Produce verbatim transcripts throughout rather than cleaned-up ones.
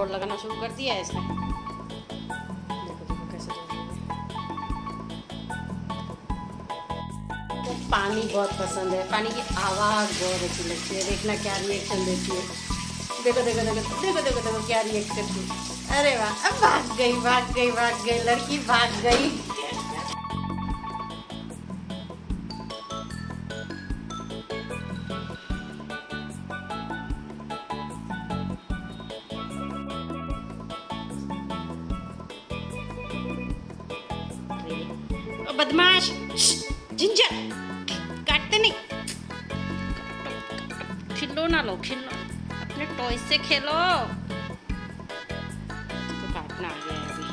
दौड़ लगाना शुरू कर दिया है इसने। देखो देखो कैसे दौड़ रही है। तो पानी बहुत पसंद है, पानी की आवाज़ बहुत अच्छी लगती है। देखना क्या रिएक्शन देती है। देखो देखो देखो देखो देखो देखो क्या रिएक्ट करती है। अरे वाह, अब भाग गई भाग गई भाग गई लड़की भाग गई। बदमाश, जिंजर, काटते नहीं। खिलौना लो, खिलौना अपने टॉय से खेलो। तो काटना आ गया है अभी।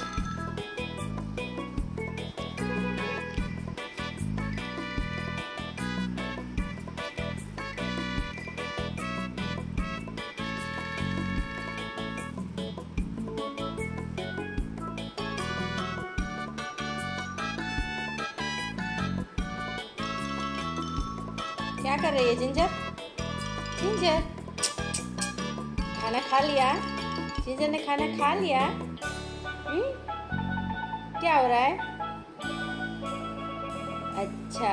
क्या कर रही है जिंजर? जिंजर खाना खा लिया? जिंजर ने खाना खा लिया? हुँ? क्या हो रहा है? अच्छा,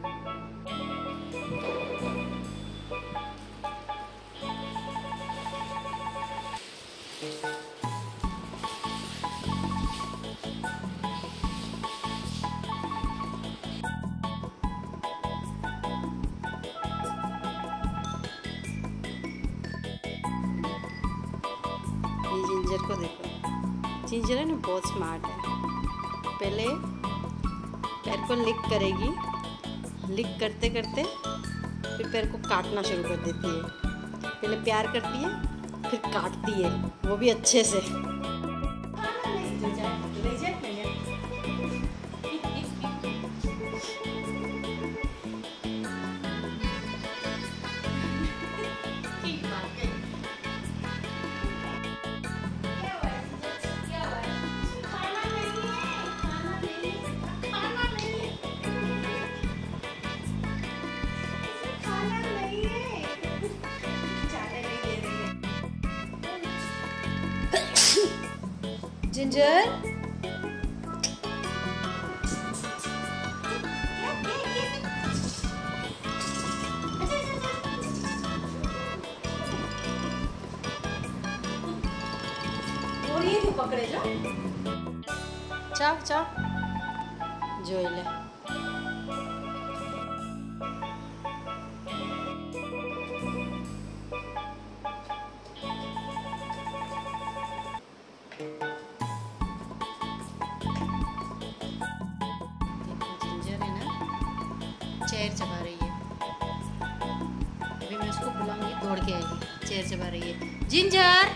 जिंजर को देखो। जिंजर है ना बहुत स्मार्ट है। पहले पैर को लिक करेगी, लिक करते करते फिर पैर को काटना शुरू कर देती है। पहले प्यार करती है फिर काटती है, वो भी अच्छे से। जिंजर पकड़े जाओ, चाव चाव जो ले। चेयर चबा रही है। अभी मैं उसको बुलाऊंगी, दौड़ के आएगी। चेयर चबा रही है जिंजर।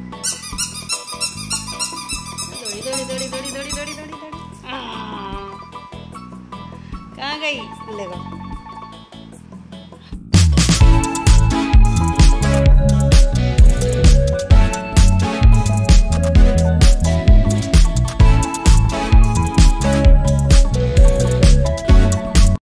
दौड़ी दौड़ी दौड़ी दौड़ी दौड़ी दौड़ी दौड़ी दौड़ी। कहाँ गई? ले गो।